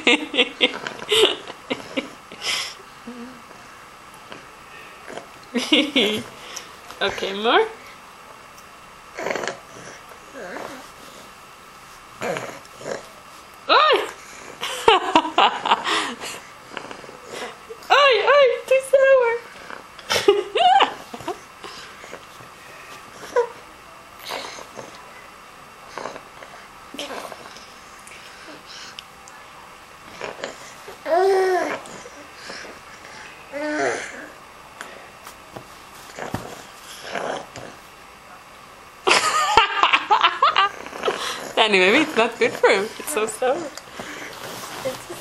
Okay, more. Oi! Oi, oi, too sour. Danny, maybe it's not good for him. It's so sour.